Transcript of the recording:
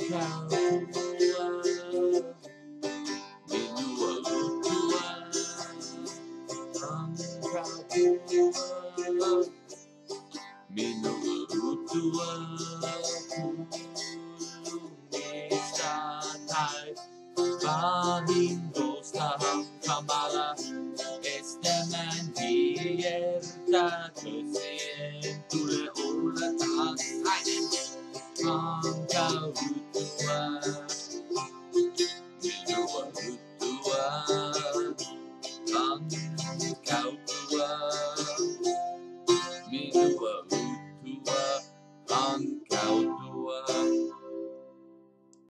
kau tua, minua utua, kau tua, minua utua, kulumista tai, bahindo saham kamala, esteman hierta kusien tule ola tak ainen, kau tua, minua utua, kau tua.